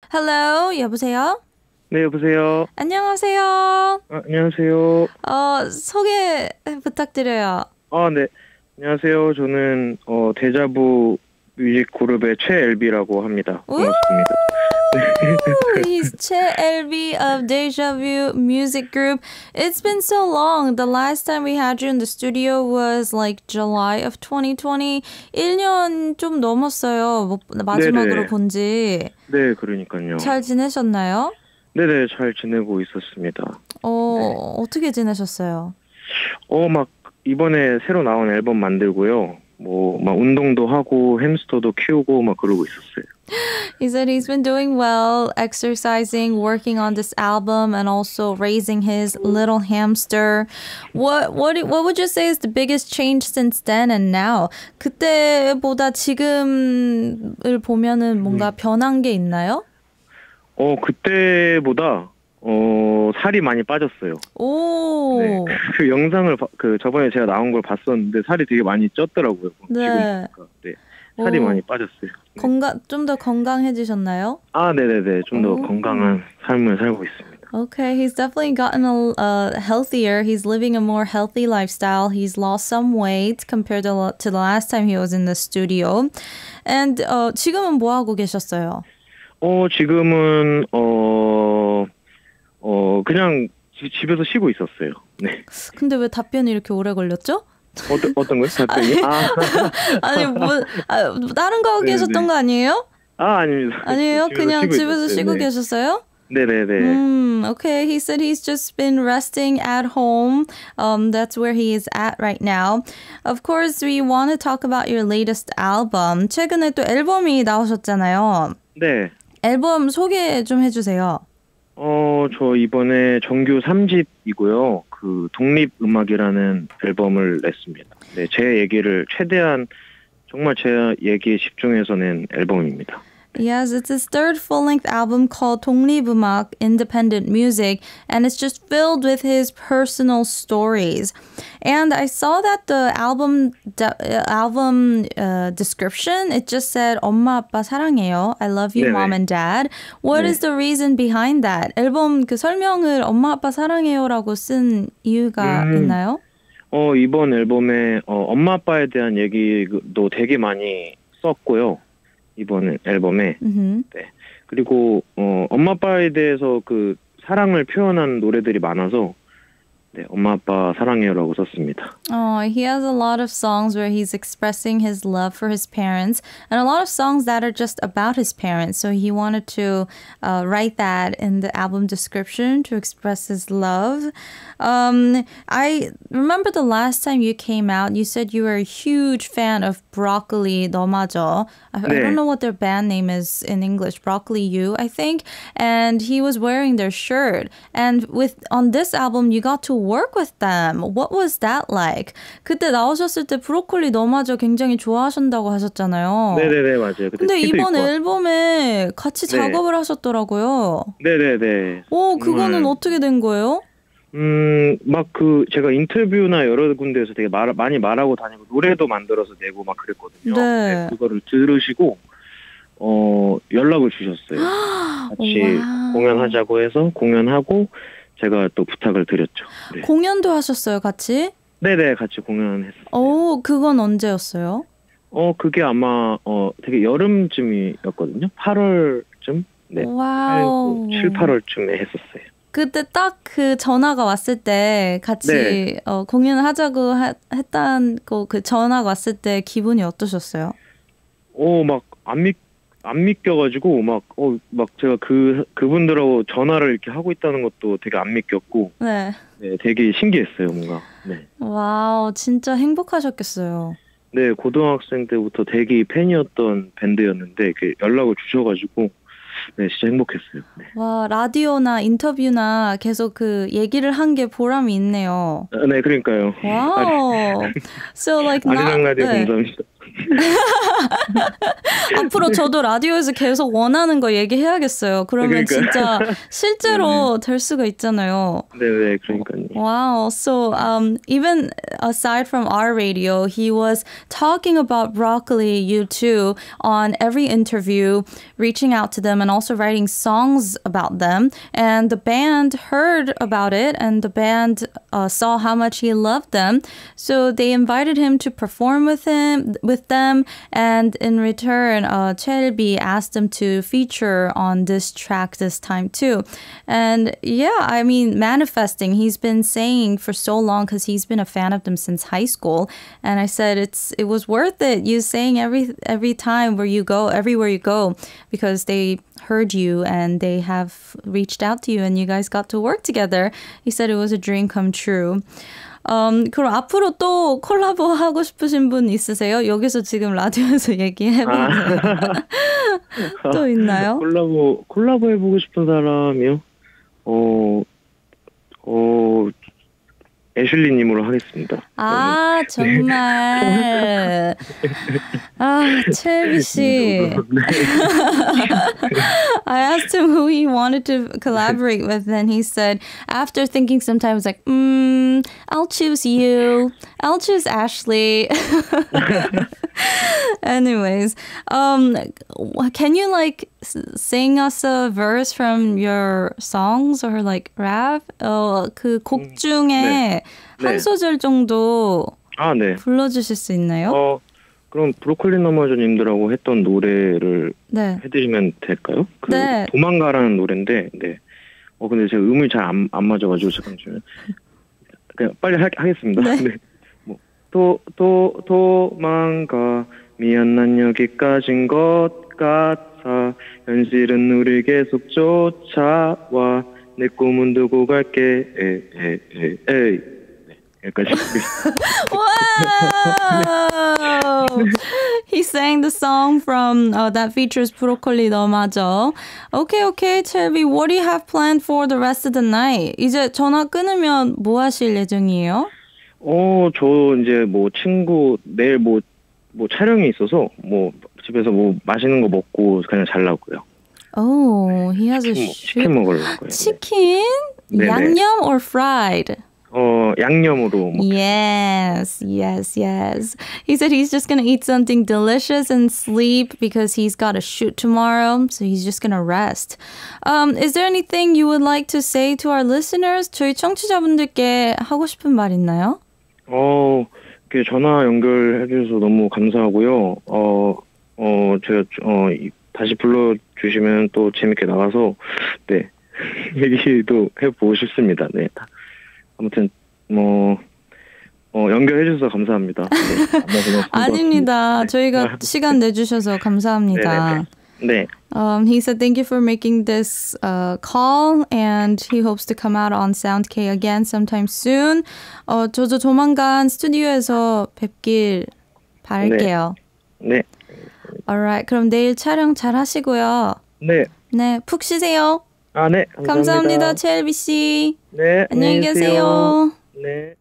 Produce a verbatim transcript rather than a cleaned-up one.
Hello, 여보세요? 네, 여보세요. 안녕하세요. 아, 안녕하세요. 어, 소개 부탁드려요. 아, 네. 안녕하세요. 저는 어, 데자부 뮤직 그룹의 최엘비라고 합니다. Ooh, 반갑습니다. he's Che Elvi of Deja Vu Music Group. It's been so long. The last time we had you in the studio was like July of twenty twenty. 일 년 좀 넘었어요. 뭐, 마지막으로 네네. 본 지. 네, 그러니까요. 잘 지내셨나요? 네네, 잘 지내고 있었습니다. 어, 네. 어떻게 지내셨어요? 어, 막 이번에 새로 나온 앨범 만들고요. 뭐, 막 운동도 하고 햄스터도 키우고 막 그러고 있었어요. He said he's been doing well, exercising, working on this album, and also raising his little hamster. What what do- what would you say is the biggest change since then and now? 그때보다 지금을 보면은 뭔가 변한 게 있나요? 어, 그때보다 어, 살이 많이 빠졌어요. 오, 네. 그 영상을 봐- 그 저번에 제가 나온 걸 봤었는데 살이 되게 많이 쪘더라고요. 네. 지금 보니까. 네. 살이 오. 많이 빠졌어요. 네. 건강 좀 더 건강해지셨나요? 아, 네네네. 좀 더 오. 건강한 삶을 살고 있습니다. Okay, he's definitely gotten a, uh, healthier. He's living a more healthy lifestyle. He's lost some weight compared to, to the last time he was in the studio. And uh, 지금은 뭐 하고 계셨어요? 어, 지금은, 어, 어, 그냥 지- 집에서 쉬고 있었어요. 네. 근데 왜 답변이 이렇게 오래 걸렸죠? 어떤, 어떤 거요? 답변이? 아, 아니 뭐 아, 다른 거 하고 네, 계셨던 네. 거 아니에요? 아, 아닙니다. 아니에요? 그냥 집에서 있었어요. 쉬고 네. 계셨어요? 네네네. Mm, okay, he said he's just been resting at home. Um, that's where he is at right now. Of course, we want to talk about your latest album. 최근에 또 앨범이 나오셨잖아요. 네. 앨범 소개 좀 해주세요. 어, 저 이번에 정규 삼 집이고요. 그 독립음악이라는 앨범을 냈습니다. 네, 제 얘기를 최대한 정말 제 얘기에 집중해서 낸 앨범입니다. Yes, it's his third full-length album called 독립음악, Independent Music, and it's just filled with his personal stories. And I saw that the album de- uh, album uh, description, it just said 엄마 아빠 사랑해요. I love you, 네네. mom and dad. What 네. is the reason behind that? 앨범 그 설명을 엄마 아빠 사랑해요라고 쓴 이유가 음. 있나요? 어, 이번 앨범에 어, 엄마 아빠에 대한 얘기도 되게 많이 썼고요. 이번 앨범에. Mm-hmm. 네. 그리고 어, 엄마 아빠에 대해서 그 사랑을 표현한 노래들이 많아서 네, 엄마 아빠 사랑해요라고 썼습니다. Oh, he has a lot of songs where he's expressing his love for his parents, and a lot of songs that are just about his parents. So he wanted to uh, write that in the album description to express his love. Um, I remember the last time you came out, you said you were a huge fan of Broccoli 너마저. I, I 네. don't know what their band name is in English. Broccoli U, I think. And he was wearing their shirt. And with on this album, you got to work with them. What was that like? 그때 나오셨을 때 브로콜리 너마저 굉장히 좋아하신다고 하셨잖아요. 네네네, 맞아요. 그때 근데 티도 이번 입고 왔- 앨범에 같이 네. 작업을 하셨더라고요. 네네네. 오, 그거는 정말- 어떻게 된 거예요? 음, 막 그 제가 인터뷰나 여러 군데에서 되게 말, 많이 말하고 다니고 노래도 만들어서 내고 막 그랬거든요. 네. 그거를 들으시고 어 연락을 주셨어요. 같이 와우. 공연하자고 해서 공연하고 제가 또 부탁을 드렸죠. 네. 공연도 하셨어요, 같이? 네네, 같이 공연했어요. 오, 그건 언제였어요? 어 그게 아마 어 되게 여름쯤이었거든요. 팔월쯤, 네, 와우. 칠, 팔월쯤에 했었어요. 그때 딱 그 전화가 왔을 때 같이 네. 어, 공연을 하자고 하, 했다는 거, 그 전화가 왔을 때 기분이 어떠셨어요? 어, 막, 안 믿, 안 믿겨가지고, 막, 어, 막 제가 그, 그분들하고 전화를 이렇게 하고 있다는 것도 되게 안 믿겼고, 네. 네, 되게 신기했어요, 뭔가. 네. 와우, 진짜 행복하셨겠어요. 네, 고등학생 때부터 되게 팬이었던 밴드였는데, 이렇게 연락을 주셔가지고, 네, 진짜 행복했어요. 네, 와, 라디오나 인터뷰나 계속 그 얘기를 한 게 보람이 있네요. 아, 네, 그러니까요. 와우. So like not 아리랑 라디오 네. 감사합니다. 앞으로 저도 라디오에서 계속 원하는 거 얘기해야겠어요. 그러면 그러니까. 진짜 실제로 될 수가 있잖아요. 네네, 그러니까요. Wow. So, um, even aside from our radio, he was talking about Broccoli U two on every interview, reaching out to them and also writing songs about them. And the band heard about it and the band uh, saw how much he loved them. So they invited him to perform with him, with them. And in return, uh, Chelby asked him to feature on this track this time too. And yeah, I mean, manifesting, he's been saying for so long because he's been a fan of them since high school. And I said it's it was worth it. You saying every every time where you go, everywhere you go, because they heard you and they have reached out to you and you guys got to work together. He said it was a dream come true. 음, 그럼 앞으로 또 콜라보 하고 싶으신 분 있으세요? 여기서 지금 라디오에서 얘기해보세요. 아. 또 있나요? 콜라보, 콜라보 해보고 싶은 사람이요? 어, 어, 애슐리님으로 하겠습니다. 아, 정말. 아, 첼비 씨. I asked him who he wanted to collaborate with, and he said, after thinking sometimes, like, mm, I'll choose you. I'll choose Ashley. Anyways, um, can you like s- sing us a verse from your songs or like rap? 어, 그 곡 중에 네. 한 네. 소절 정도 아, 네. 불러주실 수 있나요? 어, 그럼 브로콜리 너마저님들하고 했던 노래를 네. 해드리면 될까요? 그 네. 도망가라는 노래인데, 네. 어, 근데 제가 음이 잘 안 안 맞아가지고 잠깐만요. 그냥 빨리 하, 하겠습니다. 네. 네. 뭐, 도, 도, 도망가. 미안, 난 여기까지인 것 같아. 현실은 우리 계속 쫓아와. 내 꿈은 두고 갈게. 에이, 에이, 에이, 에이. 네, 여기까지. Wow! He sang the song from uh, that features 브로콜리 너마저. Okay, okay, Chelby, what do you have planned for the rest of the night? 이제 전화 끊으면 뭐 하실 예정이에요? 어, 저 이제 뭐 친구 내일 뭐, 뭐 촬영이 있어서 뭐 집에서 뭐 맛있는 거 먹고 그냥 잘라고요. Oh, he has a 치킨, 먹- shoot. 치킨 먹으려고요. 네. 치킨? 네네. 양념 or fried? 어, 양념으로 먹 Yes, yes, yes. He said he's just going to eat something delicious and sleep because he's got a shoot tomorrow. So he's just going to rest. Um, is there anything you would like to say to our listeners? 저희 청취자분들께 하고 싶은 말 있나요? 어, 이렇게 전화 연결해 주셔서 너무 감사하고요. 어, 어, 제가 어, 이- 다시 불러 주시면 또 재밌게 나가서 네. 얘기도 해보고 싶습니다. 네. 아무튼 뭐 어, 연결해 주셔서 감사합니다. 네. 만나서 아닙니다. 저희가 시간 내주셔서 감사합니다. 네. Um, he said thank you for making this uh, call and he hopes to come out on Sound K again sometime soon. 어, 저도 조만간 스튜디오에서 뵙길 바랄게요. 네. Alright, 그럼 내일 촬영 잘 하시고요. 네. 네, 푹 쉬세요. 아, 네. 감사합니다. 감사합니다, 첼비 씨. 네. 안녕히 계세요. 네.